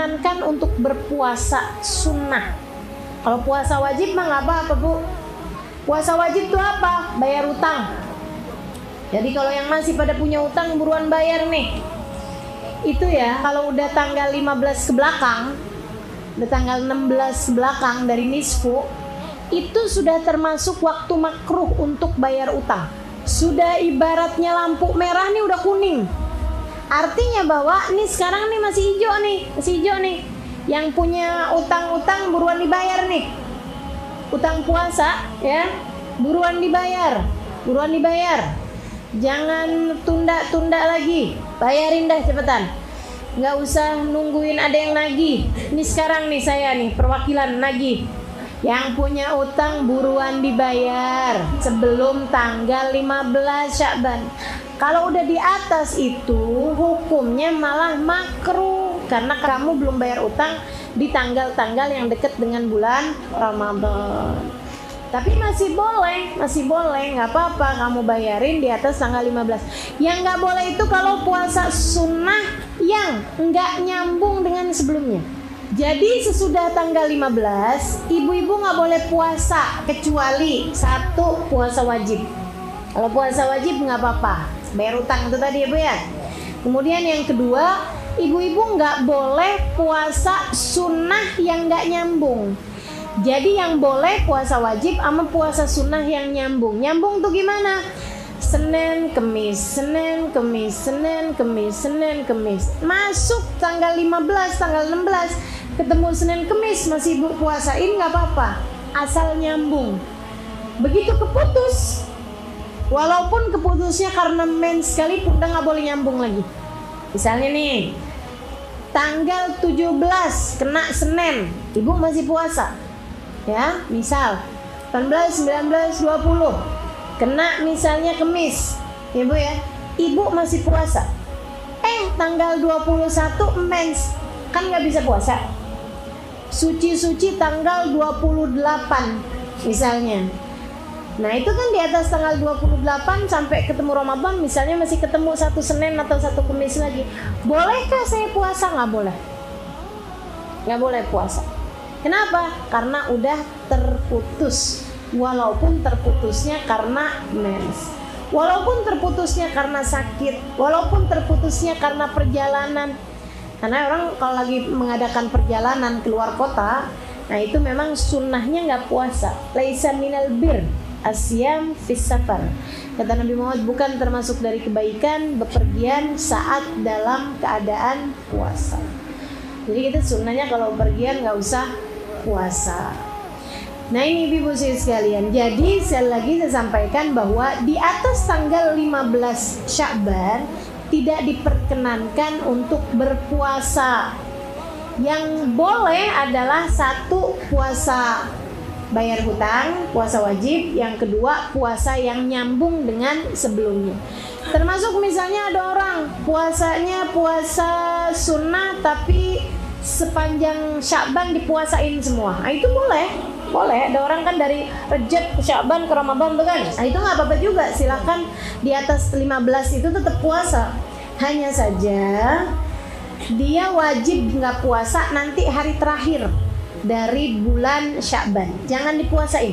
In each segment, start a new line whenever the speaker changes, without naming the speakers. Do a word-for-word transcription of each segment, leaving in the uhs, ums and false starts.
diperkenankan untuk berpuasa sunnah. Kalau puasa wajib mah nggak apa-apa Bu. Puasa wajib tuh apa? Bayar utang. Jadi kalau yang masih pada punya utang buruan bayar nih. Itu ya kalau udah tanggal lima belas ke belakang, udah tanggal enam belas ke belakang dari nisfu, itu sudah termasuk waktu makruh untuk bayar utang. Sudah ibaratnya lampu merah nih udah kuning. Artinya bahwa nih sekarang nih masih hijau nih, masih hijau nih. Yang punya utang-utang buruan dibayar nih. Utang puasa ya, buruan dibayar, buruan dibayar. Jangan tunda-tunda lagi, bayarin dah cepetan. Nggak usah nungguin ada yang nagih. Ini sekarang nih saya nih perwakilan nagih. Yang punya utang buruan dibayar sebelum tanggal lima belas Sya'ban. Kalau udah di atas itu hukumnya malah makruh karena kamu belum bayar utang di tanggal-tanggal yang dekat dengan bulan Ramadan. Tapi masih boleh, masih boleh, nggak apa-apa kamu bayarin di atas tanggal lima belas. Yang nggak boleh itu kalau puasa sunnah yang nggak nyambung dengan sebelumnya. Jadi sesudah tanggal lima belas, ibu-ibu nggak boleh puasa kecuali satu puasa wajib. Kalau puasa wajib nggak apa-apa, bayar utang itu tadi ibu ya. Kemudian yang kedua, ibu-ibu nggak boleh puasa sunnah yang nggak nyambung. Jadi yang boleh puasa wajib sama puasa sunnah yang nyambung. Nyambung tuh gimana? Senin, Kemis, Senin, Kemis, Senin, Kemis, Senin, Kemis. Masuk tanggal lima belas, tanggal enam belas, ketemu Senin, Kemis masih ibu puasain nggak apa-apa, asal nyambung. Begitu keputus, walaupun keputusnya karena mens sekalipun udah nggak boleh nyambung lagi. Misalnya nih, tanggal tujuh belas kena Senin, ibu masih puasa. Ya, misal delapan belas, sembilan belas, dua puluh kena misalnya Kemis, ya Bu ya, ibu masih puasa. Eh, tanggal dua puluh satu mens, kan nggak bisa puasa. Suci-suci tanggal dua puluh delapan misalnya. Nah itu kan di atas tanggal dua puluh delapan sampai ketemu Ramadan, misalnya masih ketemu satu Senin atau satu Kemis lagi. Bolehkah saya puasa? Nggak boleh. Nggak boleh puasa. Kenapa? Karena udah terputus. Walaupun terputusnya karena mens, walaupun terputusnya karena sakit, walaupun terputusnya karena perjalanan. Karena orang kalau lagi mengadakan perjalanan keluar kota, nah itu memang sunnahnya nggak puasa. Laisa minal bir asyam fis safar. Kata Nabi Muhammad, bukan termasuk dari kebaikan bepergian saat dalam keadaan puasa. Jadi kita sunnahnya kalau bepergian nggak usah puasa. Nah ini ibu-ibu sekalian, jadi sekali lagi saya sampaikan bahwa di atas tanggal lima belas Sya'ban tidak diperkenankan untuk berpuasa. Yang boleh adalah satu, puasa bayar hutang, puasa wajib. Yang kedua, puasa yang nyambung dengan sebelumnya. Termasuk misalnya ada orang puasanya puasa sunnah tapi sepanjang Sya'ban dipuasain semua. Nah, itu boleh. Boleh, ada orang kan dari Rejab ke Sya'ban ke Ramadan tuh kan. Nah, itu nggak apa-apa juga. Silakan di atas lima belas itu tetap puasa. Hanya saja dia wajib nggak puasa nanti hari terakhir dari bulan Sya'ban. Jangan dipuasain.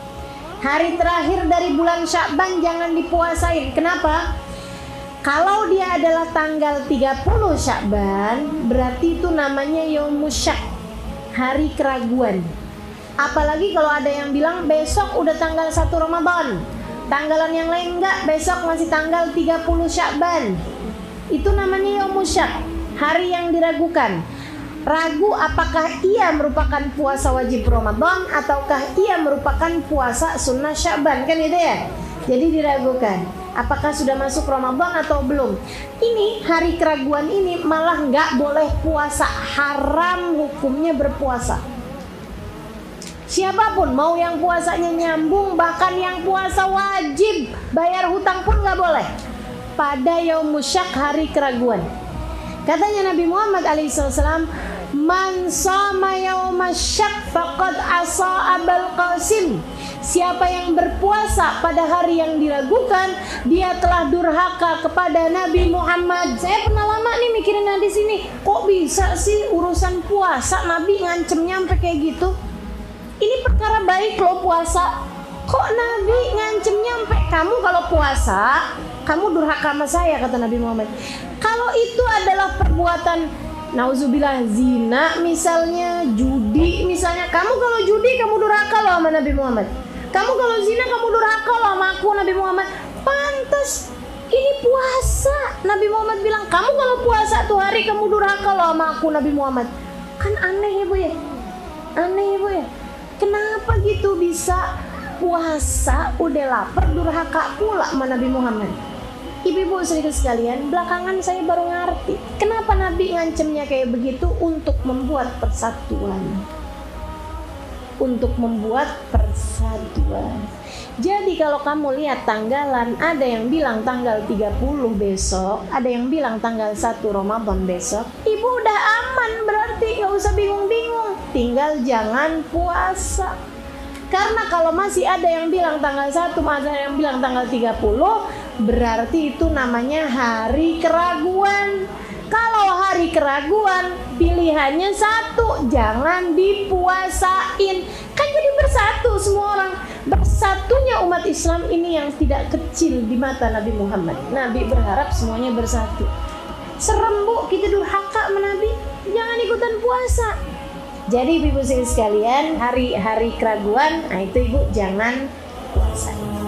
Hari terakhir dari bulan Sya'ban jangan dipuasain. Kenapa? Kalau dia adalah tanggal tiga puluh Sya'ban, berarti itu namanya Yaumus Syak, hari keraguan. Apalagi kalau ada yang bilang besok udah tanggal satu Ramadan, tanggalan yang lain enggak, besok masih tanggal tiga puluh Sya'ban. Itu namanya Yaumus Syak, hari yang diragukan. Ragu apakah ia merupakan puasa wajib Ramadan ataukah ia merupakan puasa sunnah Sya'ban, kan itu ya. Jadi diragukan apakah sudah masuk Ramadan atau belum. Ini hari keraguan ini malah nggak boleh puasa, haram hukumnya berpuasa. Siapapun, mau yang puasanya nyambung, bahkan yang puasa wajib bayar hutang pun nggak boleh pada Yaumus Syak, hari keraguan. Katanya Nabi Muhammad alaihi wasallam, man shama yaumas syak faqad asa Abul Qasim. Siapa yang berpuasa pada hari yang diragukan, dia telah durhaka kepada Nabi Muhammad. Saya pernah lama nih mikirin di sini, kok bisa sih urusan puasa Nabi ngancem nyampe kayak gitu? Ini perkara baik loh puasa. Kok Nabi ngancem nyampe, kamu kalau puasa, kamu durhaka sama saya, kata Nabi Muhammad. Kalau itu adalah perbuatan nauzubillah zina misalnya, judi misalnya, kamu kalau judi kamu durhaka loh sama Nabi Muhammad. Kamu kalau zina kamu durhaka loh sama aku, Nabi Muhammad. Pantas ini puasa. Nabi Muhammad bilang, kamu kalau puasa tuh hari kamu durhaka loh sama aku, Nabi Muhammad. Kan aneh ya Bu ya? Aneh ya Bu ya? Kenapa gitu bisa puasa udah lapar durhaka pula sama Nabi Muhammad? Ibu-ibu saudara sekalian, belakangan saya baru ngerti kenapa Nabi ngancemnya kayak begitu, untuk membuat persatuan. Untuk membuat persatuan. Jadi kalau kamu lihat tanggalan, ada yang bilang tanggal tiga puluh besok, ada yang bilang tanggal satu Ramadan besok. Ibu udah aman berarti, gak usah bingung-bingung. Tinggal jangan puasa. Karena kalau masih ada yang bilang tanggal satu, ada yang bilang tanggal tiga puluh, berarti itu namanya hari keraguan. Kalau hari keraguan, pilihannya satu, jangan dipuasain. Kan jadi bersatu semua orang. Bersatunya umat Islam ini yang tidak kecil di mata Nabi Muhammad. Nabi berharap semuanya bersatu. Serem Bu, kita durhaka sama Nabi, jangan ikutan puasa. Jadi ibu-ibu sekalian, hari-hari keraguan, nah itu ibu jangan puasa.